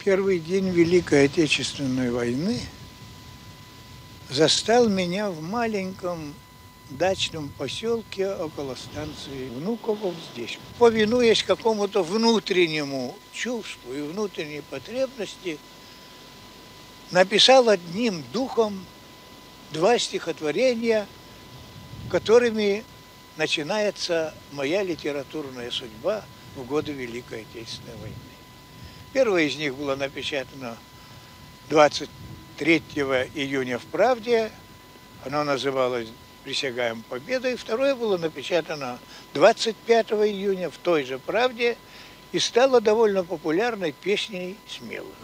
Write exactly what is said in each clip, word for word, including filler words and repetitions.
Первый день Великой Отечественной войны застал меня в маленьком дачном поселке около станции Внуково здесь. Повинуясь какому-то внутреннему чувству и внутренней потребности, написал одним духом два стихотворения, которыми начинается моя литературная судьба в годы Великой Отечественной войны. Первое из них было напечатано двадцать третьего июня в «Правде». Оно называлось «Присягаем победой». Второе было напечатано двадцать пятого июня в той же «Правде» и стало довольно популярной песней «Смелых».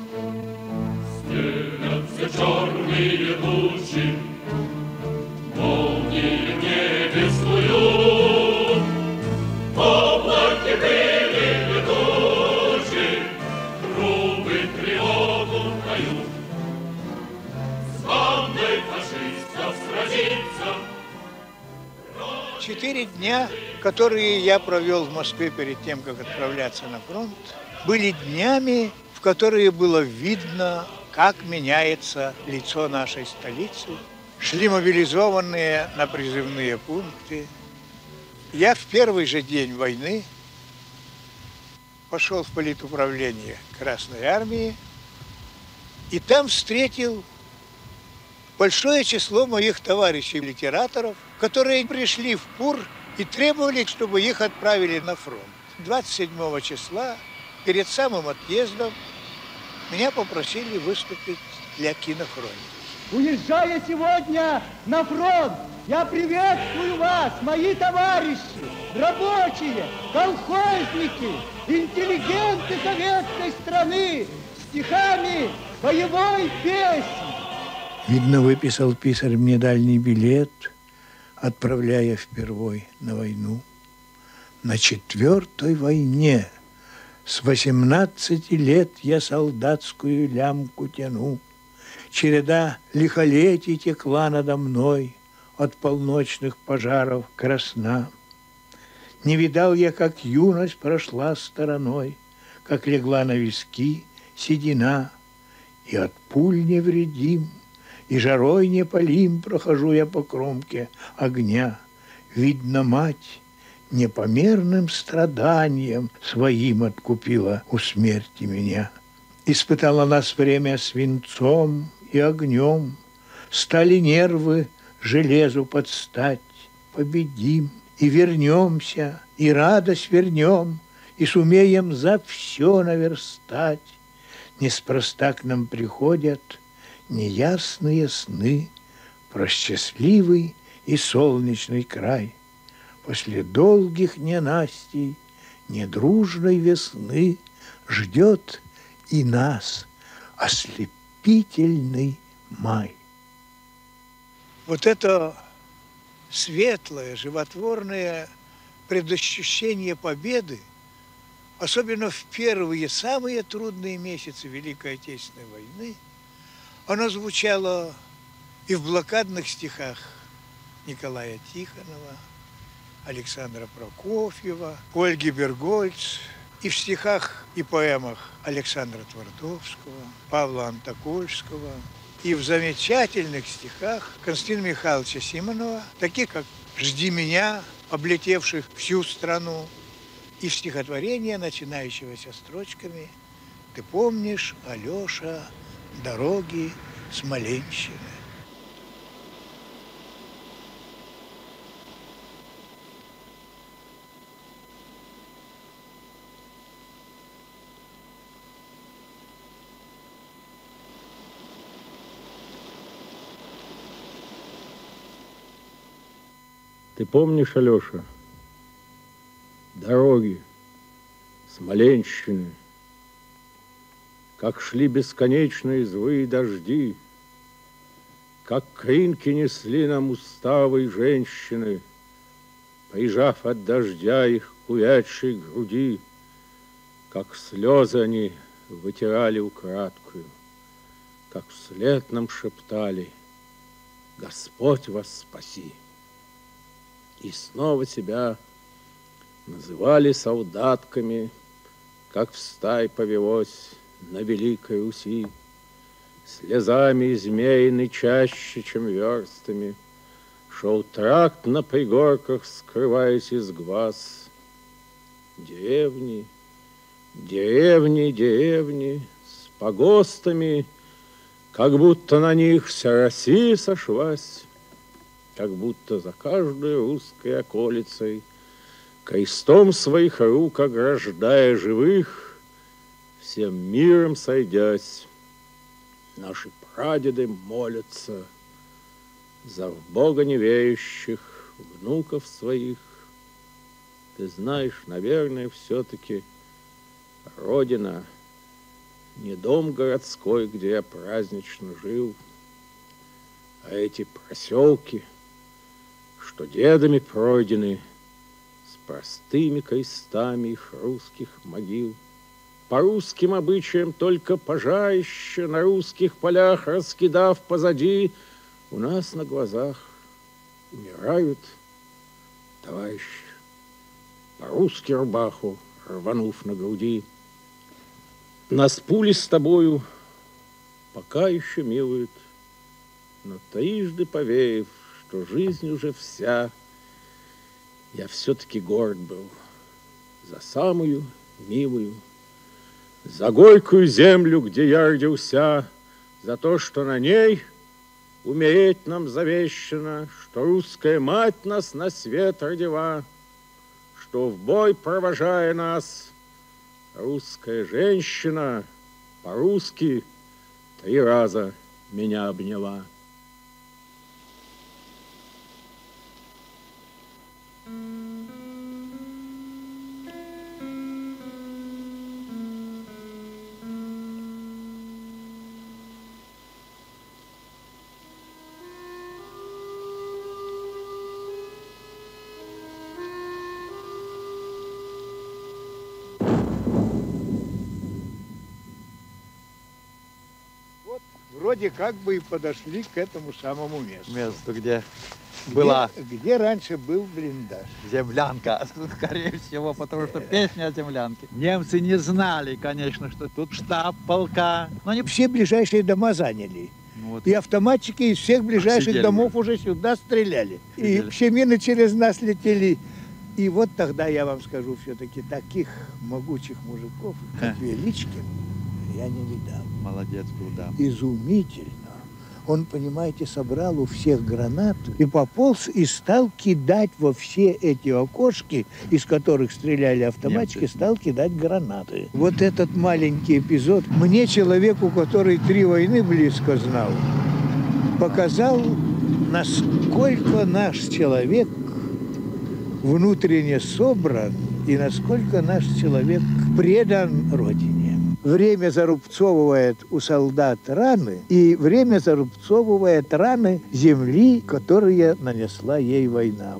Стелятся черные тучи, молнии в небе снуют, облаки были летучи, трубы тревогу поют. С бандой фашистов сразиться. Четыре дня, которые я провел в Москве перед тем, как отправляться на фронт, были днями, в которые было видно, как меняется лицо нашей столицы. Шли мобилизованные на призывные пункты. Я в первый же день войны пошел в политуправление Красной Армии и там встретил большое число моих товарищей-литераторов, которые пришли в ПУР и требовали, чтобы их отправили на фронт. двадцать седьмого числа, перед самым отъездом, меня попросили выступить для кинохроники. Уезжая сегодня на фронт, я приветствую вас, мои товарищи, рабочие, колхозники, интеллигенты советской страны, стихами боевой песни. Видно, выписал писарь мне дальний билет, отправляя впервой на войну. На четвертой войне с восемнадцати лет я солдатскую лямку тяну. Череда лихолетий текла надо мной от полночных пожаров красна. Не видал я, как юность прошла стороной, как легла на виски седина, и от пуль невредим, и жарой не палим прохожу я по кромке огня. Видно, мать непомерным страданием своим откупила у смерти меня. Испытала нас время свинцом и огнем, стали нервы железу подстать. Победим и вернемся, и радость вернем, и сумеем за все наверстать. Неспроста к нам приходят неясные сны про счастливый и солнечный край. После долгих ненастий, недружной весны ждет и нас ослепительный май. Вот это светлое, животворное предощущение победы, особенно в первые, самые трудные месяцы Великой Отечественной войны, оно звучало и в блокадных стихах Николая Тихонова, Александра Прокофьева, Ольги Бергольц, и в стихах и поэмах Александра Твардовского, Павла Антокольского, и в замечательных стихах Константина Михайловича Симонова, таких как «Жди меня», облетевших всю страну, и в стихотворение, начинающегося строчками «Ты помнишь, Алеша, дороги Смоленщины». Ты помнишь, Алеша, дороги Смоленщины, как шли бесконечные злые дожди, как кринки несли нам уставые женщины, прижав от дождя их курячей груди, как слезы они вытирали украдкую, как вслед нам шептали: Господь вас спаси. И снова себя называли солдатками, как в стае повелось на великой Руси, слезами измеяны чаще, чем верстами, шел тракт на пригорках, скрываясь из глаз. Деревни, деревни, деревни с погостами, как будто на них вся Россия сошлась, как будто за каждой русской околицей, крестом своих рук ограждая живых, всем миром сойдясь, наши прадеды молятся за в Бога неверующих внуков своих. Ты знаешь, наверное, все-таки Родина не дом городской, где я празднично жил, а эти проселки, что дедами пройдены, с простыми крестами их русских могил. По русским обычаям только пожарище на русских полях, раскидав позади, у нас на глазах умирают товарищи, по-русски рубаху рванув на груди. Нас пули с тобою пока еще милуют, но трижды поверив, что жизнь уже вся, я все-таки горд был за самую милую, за горькую землю, где я родился, за то, что на ней умереть нам завещано, что русская мать нас на свет родила, что в бой провожая нас, русская женщина по-русски три раза меня обняла. Вроде как бы и подошли к этому самому месту. Месту, где, Где, была где раньше был блиндаж. землянка, скорее всего, потому что песня о землянке. Немцы не знали, конечно, что тут штаб полка. Но не Все ближайшие дома заняли. Ну, вот. И автоматчики из всех ближайших Сидели домов уже сюда стреляли. Сидели. И все мины через нас летели. И вот тогда я вам скажу, все-таки таких могучих мужиков, как Ха. Величкин, я не видал. Молодец был, да. Изумительно. Он, понимаете, собрал у всех гранаты и пополз и стал кидать во все эти окошки, из которых стреляли автоматчики, Немцы. стал кидать гранаты. Вот этот маленький эпизод мне, человеку, который три войны близко знал, показал, насколько наш человек внутренне собран и насколько наш человек предан Родине. Время зарубцовывает у солдат раны, и время зарубцовывает раны земли, которые нанесла ей война.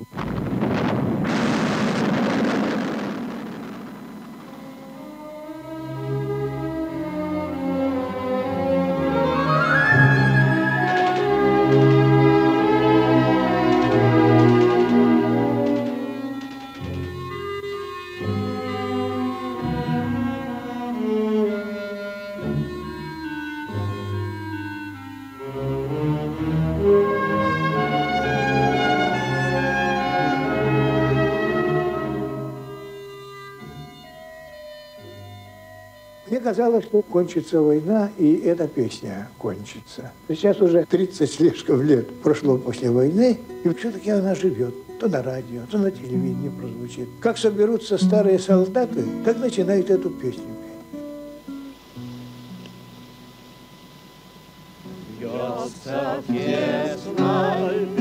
Мне казалось, что кончится война, и эта песня кончится. Сейчас уже тридцать слишком лет прошло после войны, и все-таки она живет. То на радио, то на телевидении прозвучит. Как соберутся старые солдаты, так начинают эту песню петь. Бьется весной